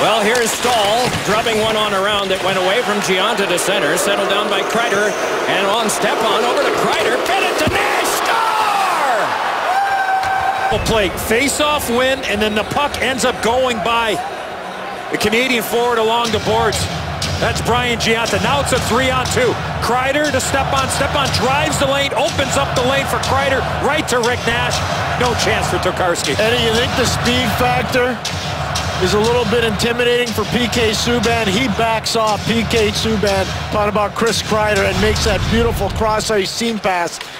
Well, here's Stahl drubbing one on around that went away from Gianta to center. Settled down by Kreider. And on Stepan over to Kreider. Fed it to Nash. Score! Play face-off win, and then the puck ends up going by the Canadian forward along the boards. That's Brian Gianta. Now it's a 3-on-2. Kreider to Stepan. Stepan drives the lane, opens up the lane for Kreider, right to Rick Nash. No chance for Tokarski. Eddie, you think the speed factor is a little bit intimidating for PK Subban? He backs off PK Subban, thought about Chris Kreider, and makes that beautiful cross-ice seam pass